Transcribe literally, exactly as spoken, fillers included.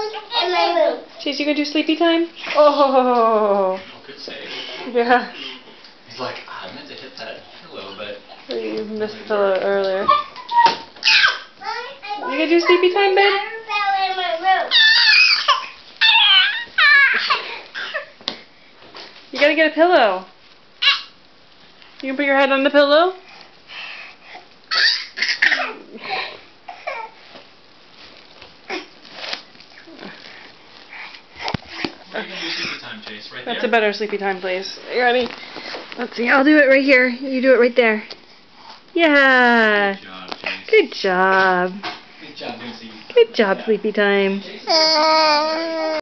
in my room. Chase, you gonna do sleepy time? Oh. Oh, good save. Yeah. He's like, ah, I meant to hit that pillow, but... You missed the pillow earlier. You gonna do sleepy time, babe? I in my room. You gotta get a pillow. You can put your head on the pillow? We're gonna do sleepy time, Chase, right That's there. a better sleepy time place. You ready? Let's see. I'll do it right here. You do it right there. Yeah. Good job, Chase. Good job. Good job, Lucy. Good job, sleepy time.